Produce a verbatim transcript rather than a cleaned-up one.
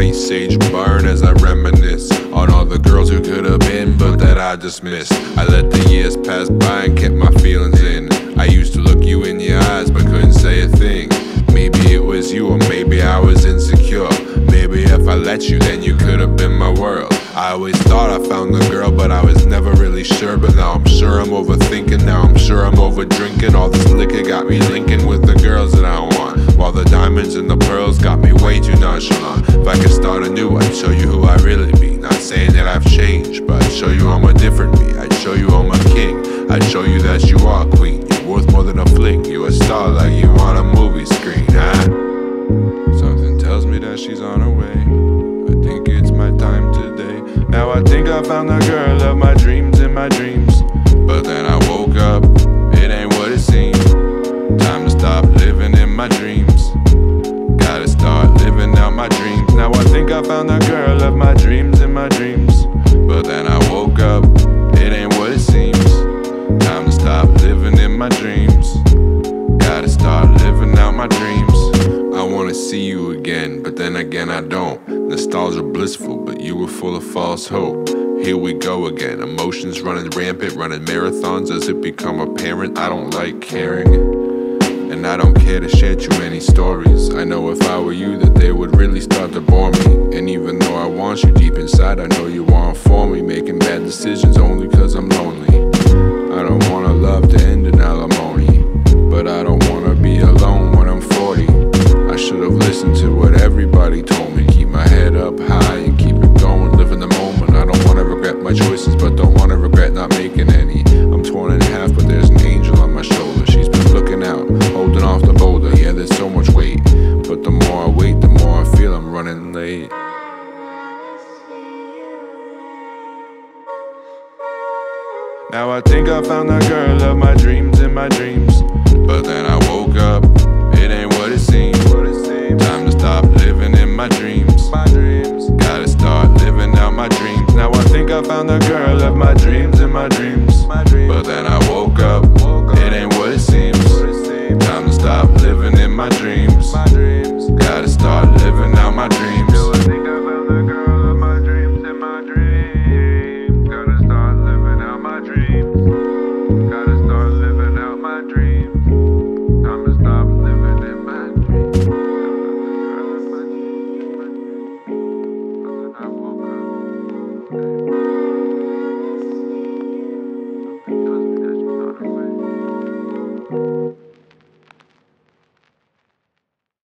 white sage burn as I reminisce on all the girls who could have been, but that I just missed. I let the years pass by and kept my feelings in. I used to look you in your eyes but couldn't say a thing. Maybe it was you, or maybe I was insecure. Maybe if I let you, then you could have been my world. I always thought I found the girl, but I was never really sure. But now I'm sure I'm overthinking, now I'm sure I'm over drinking. All this liquor got me linking with the girls that I want, while the diamonds and the pearls got me way too nonchalant. If I could start anew, I'd show you who I really be. Not saying that I've changed, but I'd show you I'm a different me. I'd show you I'm a king, I'd show you that you are queen. You're worth more than a fling, you a star like you on a movie screen, huh? Something tells me that she's on her way. I think it's my time today. Now I think I found the girl of my dreams in my dreams. But then I woke up, it ain't what it seemed. Time to stop living in my dreams. Gotta start living out my dreams. Now I think I found the girl of my dreams in my dreams. But then I woke up, it ain't what it seems. Time to stop living in my dreams. Gotta start living out my dreams. I wanna see you again, but then again I don't. Nostalgia blissful, but you were full of false hope. Here we go again, emotions running rampant, running marathons as it become apparent. I don't like caring, and I don't care to share too many stories. I know if I were you that they would really start to bore me. And even though I want you deep inside, I know you want for me. Making bad decisions only cause I'm lonely. I don't wanna love to end in alimony, but I don't wanna be alone when I'm forty. I should've listened to what everybody told me. Keep my head up high and keep it going, live in the moment. I don't wanna regret my choices, but don't wanna regret not making any. I'm torn in half, but there's an angel on my shoulder. She's been looking out, holding off the boulder. Yeah, there's so much weight, but the more I wait, the more I feel I'm running late. Now I think I found the girl of my dreams in my dreams. But then I woke up, it ain't what it seemed. Time to stop living in my dreams. Gotta start living out my dreams. Now I think I found the girl of my dreams in my dreams.